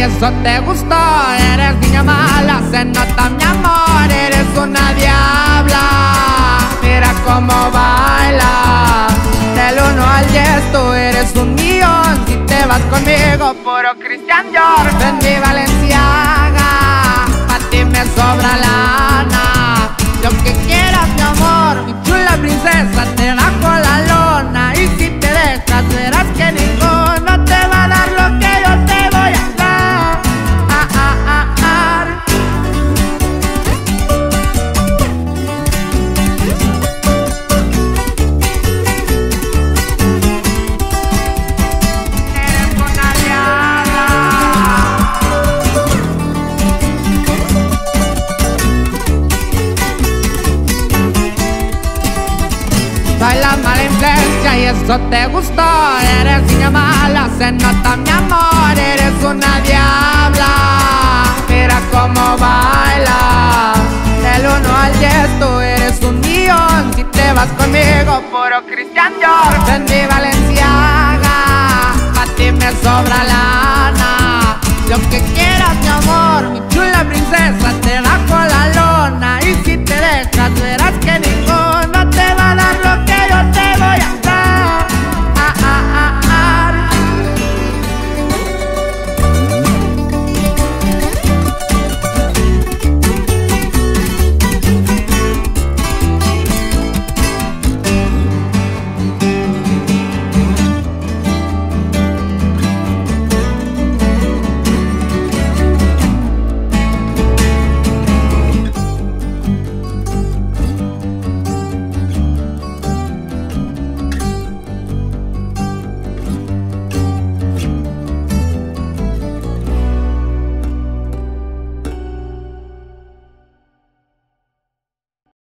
eso te gustó. Eres niña mala, se nota mi amor. Eres una diabla, mira cómo baila. Del 1 al 10 tú eres 1.000.000. Si te vas conmigo, puro Christian Dior. Ven mi Balenciaga, pa' ti me sobra lana. Lo que quieras mi amor, mi chula princesa, te bajo la lona. Y si te dejas verás que ninguno te va a dar lo que yo te voy a dar. Eres una diabla. Soy la mala influencia y eso te gustó. Eres niña mala, se nota mi amor. Eres una diabla, mira cómo baila. Del 1 al 10 tú eres 1.000.000. Si te vas conmigo, puro Christian Dior. Ven mi Balenciaga, pa' ti me sobra la